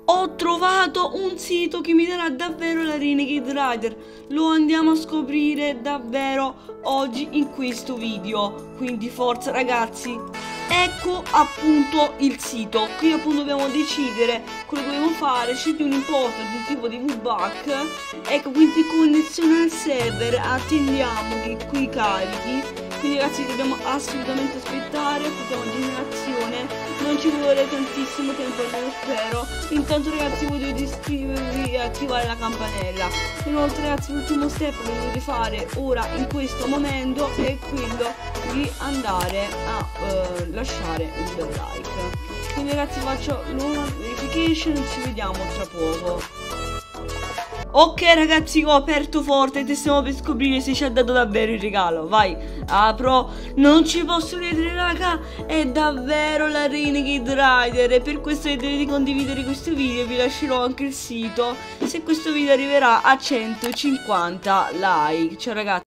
Ho trovato un sito che mi darà davvero la Renegade Rider. Lo andiamo a scoprire davvero oggi in questo video. Quindi forza ragazzi. Ecco appunto il sito. Qui appunto dobbiamo decidere quello che dobbiamo fare. Scegli un importo di un tipo di VBAC. Ecco, quindi connessione al server. Attendiamo che qui carichi. Quindi ragazzi dobbiamo assolutamente aspettare. Aspettiamo generazione. Non ci vuole tantissimo tempo, almeno spero. Intanto ragazzi voi dovete iscrivervi e attivare la campanella. Inoltre ragazzi l'ultimo step che dovete fare ora in questo momento è quello di andare a lasciare un bel like. Quindi ragazzi faccio l'una verification e ci vediamo tra poco. Ok ragazzi, ho aperto Fortnite e stiamo per scoprire se ci ha dato davvero il regalo. Vai, apro. Non ci posso credere raga, è davvero la Renegade Rider. E per questo dovete condividere questo video. Vi lascerò anche il sito se questo video arriverà a 150 like. Ciao ragazzi.